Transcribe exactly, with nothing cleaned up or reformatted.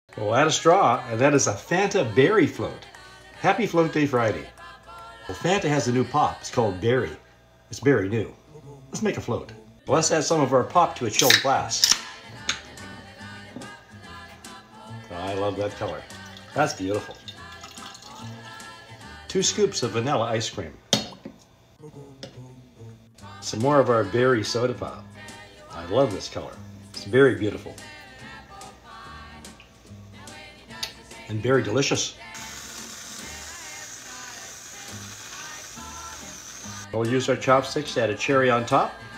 We'll add a straw, and that is a Fanta Berry Float. Happy Float Day Friday. Well, Fanta has a new pop. It's called Berry. It's very new. Let's make a float. Well, let's add some of our pop to a chilled glass. Oh, I love that color. That's beautiful. Two scoops of vanilla ice cream. Some more of our berry soda pop. I love this color. It's very beautiful. And very delicious. We'll use our chopsticks to add a cherry on top.